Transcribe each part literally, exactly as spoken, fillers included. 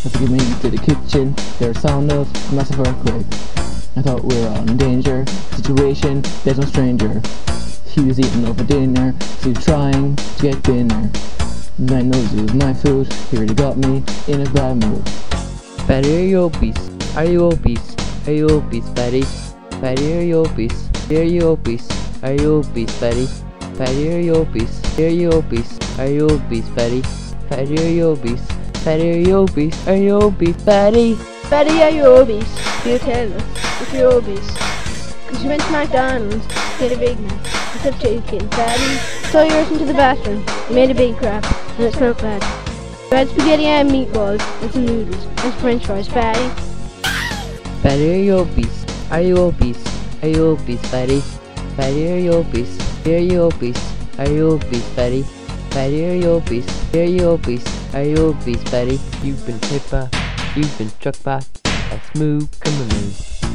Had to get me to the kitchen. There was sound of a massive earthquake. I thought we were all in danger. Situation, there's no stranger. He was eating over dinner. He was trying to get thinner. And I know it was my food. He really got me in a bad mood. Fatty, are you obese? Are you obese? Are you obese, fatty? Fatty, are you obese? Are you obese? Are you obese, fatty? Fatty, are you obese? Are you obese? Are you obese, fatty? Fatty, are you obese? Fatty, are you obese? Are you obese, fatty? Fatty, are you obese? Do you tell us if you're obese? Cause you went to McDonald's to get a Big Mac instead of chicken, fatty. So you rushed into the bathroom, you made a big crap, and it smelled bad. You had spaghetti and meatballs, and some noodles, and some french fries, fatty. Fatty, are you obese? Are you obese? Are you obese, fatty? Fatty, are you obese? Are you obese? Are you obese, fatty? Fatty, are you obese? Are you obese? Are you obese, fatty? You've been hit by, you've been struck by a smooth criminal.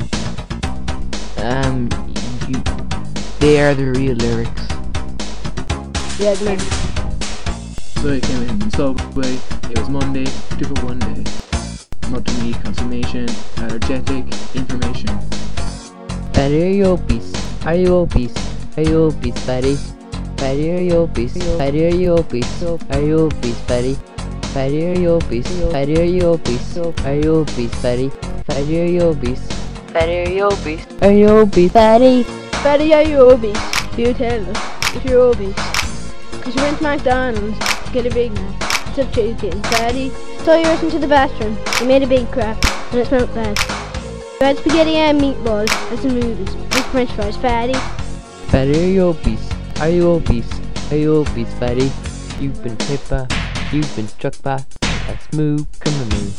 Um, you, they are the real lyrics. Yeah, man. So I came in the subway. It was Monday, two for one day. Multi-meat consummation, allergenic information. Fatty, are you obese? Are you obese? Are you obese, fatty? Fatty, are you obese? Fatty, are you obese? Are you obese, fatty? Fatty, are you obese? Fatty, are you obese? Are you obese, fatty? Fatty, are you obese? Fatty, are you obese? Are you obese, fatty? Fatty, are you obese? Do you tell us if you're obese? Cause you went to McDonald's to get a Big Mac instead of chicken, fatty. So you rushed into the bathroom, you made a big crap, and it smelled bad. You had spaghetti and meatballs, and some noodles, and some french fries, fatty. Fatty, are you obese? Are you obese? Are you obese, fatty? You've been hit by, you've been struck by a smooth criminal.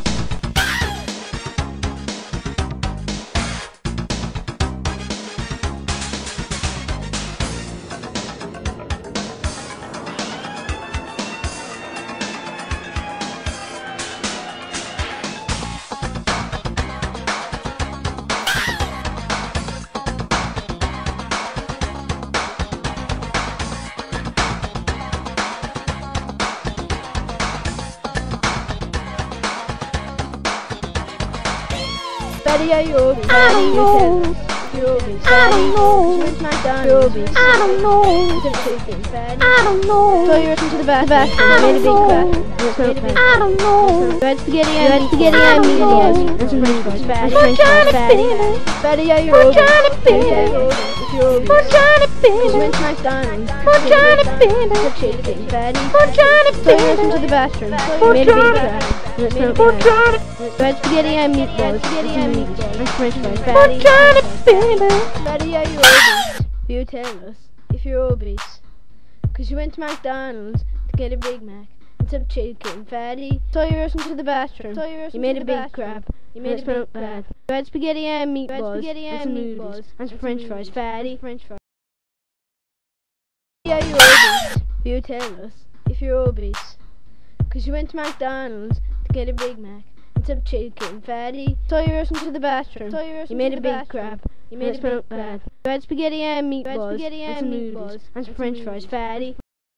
Fatty, are you obese? I don't know. You're obese. I don't know. You went to McDonald's. You're obese. I don't know. Instead of chicken, fatty. I don't know. So you rushed into the bathroom, you made a big crap, and it smelled bad. I don't know. You had spaghetti and spaghetti and meatballs, and some french fries, fatty. We're trying to Fatty. finish. Fatty, are you We're obese? trying to You're finish. obese. You're obese. We're trying to You went finish. to McDonald's. We're trying to finish. Instead of chicken, fatty. We're trying to So you rushed into finish. the bathroom, you We're made a big trying to- crap, and it smelled We're bad. trying to. You had spaghetti and meatballs, spaghetti and meatballs, and french fries, We're fatty. trying to finish. Fatty, are you obese? Do you tell us if you're obese? Cause you went to McDonald's to get a Big Mac instead of chicken, fatty. So you rushed into the bathroom, you made a big crap, you made it smell bad. You had spaghetti and meatballs, and some noodles, and some french fries, fatty. French fries. Are you obese? Do you tell us if you're obese? Cause you went to McDonald's to get a Big Mac instead of chicken, fatty. So you rushed into the bathroom, you made a big crap, you made it smell bad. You had spaghetti and meatballs, and some noodles, and some french fries, fatty.